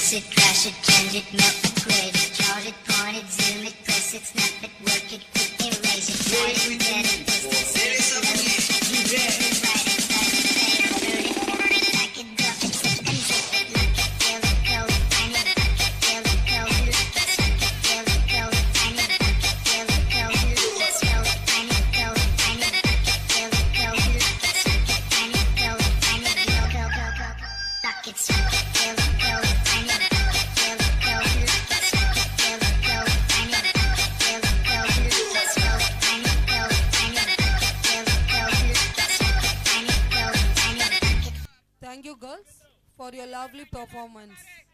fix it, crash it, change it, melt, upgrade it, charge it, point it, zoom it, press it, snap it, work it, quick erase it, write it, get it, twist it, spin it, load it, you read it, write it, cut it, fade it, burn it, rip it, like it, drop it, zip and zip it, lock it, feel it, code it, find it, fuck it, feel it, code it, lock it, suck it, feel it, code it, find it, fuck it, feel it, code it, lock it, scroll it, find it, code it, find it, fuck it, feel it, code it, lock it, suck it, find it, code it, find it, go, lock it, suck it, feel it, code it, find it, fuck it, feel it, code it, lock it, suck it, feel it, code it, find it, fuck it, feel it, code it, lock it, scroll it, find it, code it, find it, fuck it, feel it, code it, lock it, suck it, find it, code it, find it, fuck it. Thank you, girls, for your lovely performance.